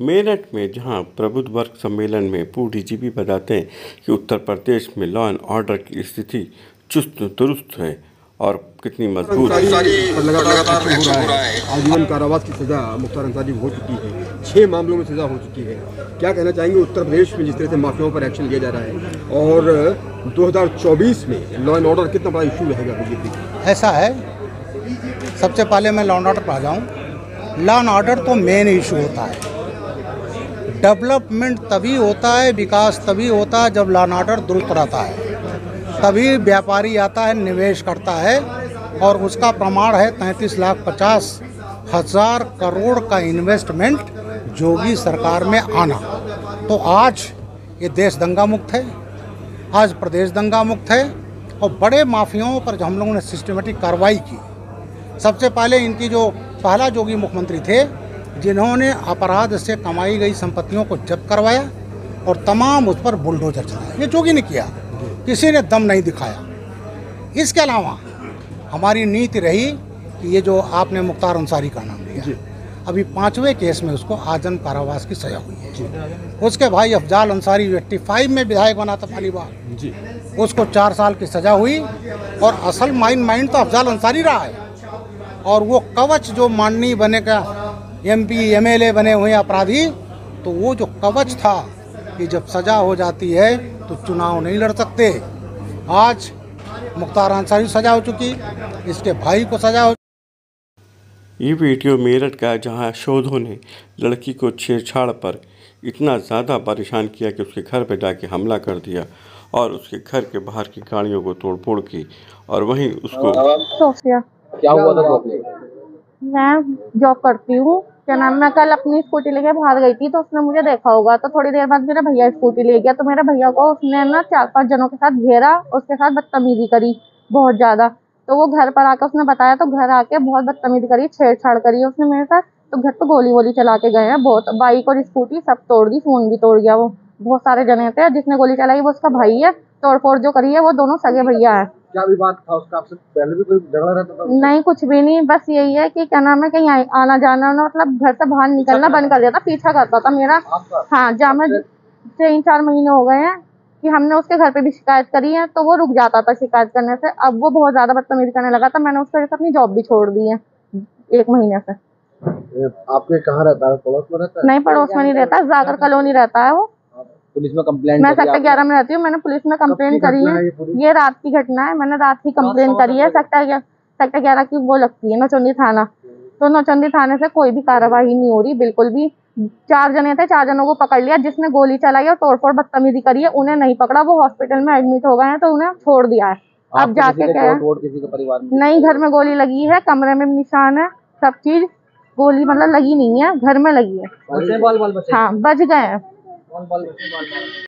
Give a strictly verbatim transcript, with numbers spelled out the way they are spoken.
मेरठ में जहां प्रबुद्ध वर्ग सम्मेलन में पूर्व डीजीपी बताते हैं कि उत्तर प्रदेश में लॉ एंड ऑर्डर की स्थिति चुस्त दुरुस्त है और कितनी मजबूत है। लगातार एक्शन हो रहा है। आजीवन कारावास की सजा मुख्तार अंसारी हो चुकी है, छह मामलों में सजा हो चुकी है। क्या कहना चाहेंगे उत्तर प्रदेश में जिस तरह से माफियाओं पर एक्शन लिया जा रहा है और दो हज़ार चौबीस में लॉ एंड ऑर्डर कितना बड़ा इशू रहेगा बीजेपी? ऐसा है, सबसे पहले मैं लॉ एंड ऑर्डर पर आ जाऊँ। लॉ एंड ऑर्डर तो मेन इशू होता है। डेवलपमेंट तभी होता है, विकास तभी होता है जब लॉ एंड ऑर्डर दुरुस्त रहता है। तभी व्यापारी आता है, निवेश करता है और उसका प्रमाण है तैंतीस लाख पचास हजार करोड़ का इन्वेस्टमेंट जोगी सरकार में आना। तो आज ये देश दंगा मुक्त है, आज प्रदेश दंगा मुक्त है और बड़े माफियाओं पर जो हम लोगों ने सिस्टमेटिक कार्रवाई की। सबसे पहले इनकी जो पहला जोगी मुख्यमंत्री थे जिन्होंने अपराध से कमाई गई संपत्तियों को जब्त करवाया और तमाम उस पर बुलडोजर चलाया, ये जोगी ने किया, किसी ने दम नहीं दिखाया। इसके अलावा हमारी नीति रही कि ये जो आपने मुख्तार अंसारी का नाम लिया, अभी पांचवें केस में उसको आजन्म कारावास की सजा हुई है। उसके भाई अफजाल अंसारी पचहत्तर में विधायक बना था पहली बार, उसको चार साल की सजा हुई और असल माइंड माइंड तो अफजाल अंसारी रहा है। और वो कवच जो माननीय बने का एमपी एमएलए बने हुए अपराधी, तो वो जो कवच था कि जब सजा हो जाती है तो चुनाव नहीं लड़ सकते। आज मुख्तार अंसारी सजा हो चुकी, इसके भाई को सजा हो। ये वीडियो मेरठ का जहां शोधों ने लड़की को छेड़छाड़ पर इतना ज़्यादा परेशान किया कि उसके घर पर जाके हमला कर दिया और उसके घर के बाहर की गाड़ियों को तोड़ फोड़ की और वहीं उसको सोफिया। क्या हुआ था? तो मैं जॉब करती हूँ, क्या नाम, मैं कल अपनी स्कूटी लेके बाहर गई थी तो उसने मुझे देखा होगा, तो थोड़ी देर बाद मेरा भैया स्कूटी ले गया, तो मेरे भैया को उसने ना चार पांच जनों के साथ घेरा, उसके साथ बदतमीजी करी बहुत ज्यादा। तो वो घर पर आकर उसने बताया, तो घर आके बहुत बदतमीजी करी, छेड़छाड़ करी उसने मेरे साथ। तो घर पे गोली वोली चला के गए हैं, बहुत बाइक और स्कूटी सब तोड़ दी, फोन भी तोड़ गया। वो बहुत सारे जने थे, जिसने गोली चलाई वो उसका भाई है, तोड़फोड़ जो करी है वो दोनों सगे भैया है। क्या भी बात था उसका? आपसे पहले भी कोई झगड़ा रहता था? नहीं, कुछ भी नहीं, बस यही है कि क्या नाम है, कहीं आना जाना ना, मतलब घर से बाहर निकलना बंद कर दिया था, पीछा करता था मेरा। हाँ, जहाँ मैं तीन चार महीने हो गए हैं कि हमने उसके घर पे भी शिकायत करी है, तो वो रुक जाता था शिकायत करने से। अब वो बहुत ज्यादा बदतमीजी करने लगा था, मैंने उसकी वजह से अपनी जॉब भी छोड़ दी है एक महीने से। आपके कहाँ रहता है? पड़ोस में रहता है? नहीं, पड़ोस में नहीं रहता, जाकर कॉलोनी रहता है वो। पुलिस में कंप्लेंट? मैं सेक्टर ग्यारह में रहती हूँ, मैंने पुलिस में कंप्लेंट करी है। ये रात की घटना है, मैंने रात की कंप्लेंट करी है। सेक्टर सेक्टर ग्यारह की वो लगती है नौचंदी थाना, तो नौचंदी थाने से कोई भी कार्रवाई नहीं हो रही बिल्कुल भी। चार जने थे, चार जनों को पकड़ लिया, जिसने गोली चलाई और तोड़फोड़ बदतमीजी करी है उन्हें नहीं पकड़ा, वो हॉस्पिटल में एडमिट हो गए हैं, तो उन्हें छोड़ दिया है। अब जाके क्या, नहीं, घर में गोली लगी है, कमरे में निशान है, सब चीज, गोली मतलब लगी नहीं है, घर में लगी है। हाँ, बच गए हैं।